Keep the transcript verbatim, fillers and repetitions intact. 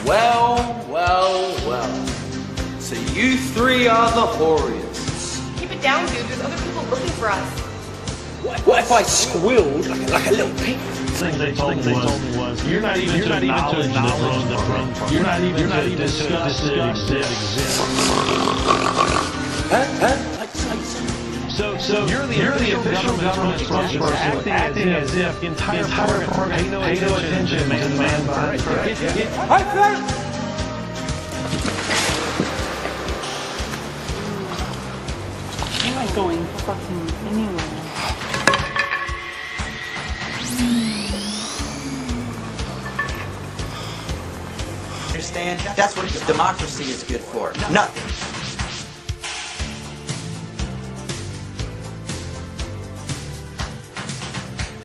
Well, well, well. So you three are the Whorriors. Keep it down, dude. There's other people looking for us. What, what if I squealed like, like a little pig? Things they told me was, was you're not even you're not even to acknowledge the throne part. You're not even you're not even to discuss that it exists. Huh? Huh? Like, like, So, so you're the you're the official government spokesperson, acting as if the entire department pay no attention to the man behind the curtain. I felt. I'm not going fucking anywhere. Understand? That's what democracy is good for. Nothing.